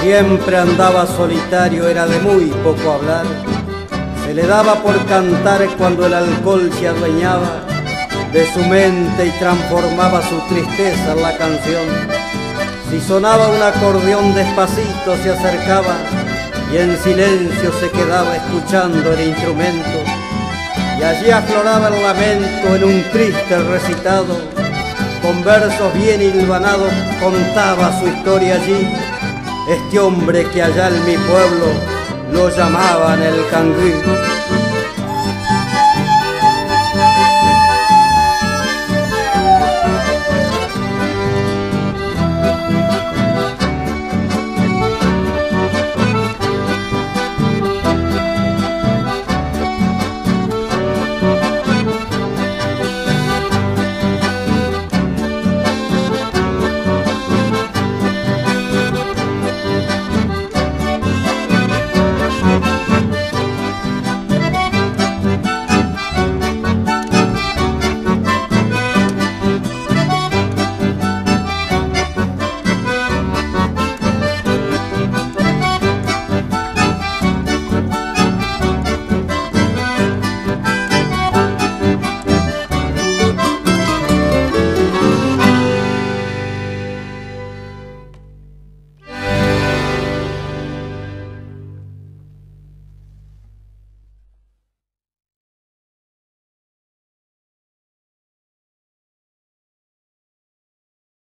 Siempre andaba solitario, era de muy poco hablar. Se le daba por cantar cuando el alcohol se adueñaba de su mente y transformaba su tristeza en la canción. Si sonaba un acordeón despacito se acercaba y en silencio se quedaba escuchando el instrumento. Y allí afloraba el lamento en un triste recitado. Con versos bien hilvanados contaba su historia allí. Este hombre que allá en mi pueblo lo llamaban el Canguil.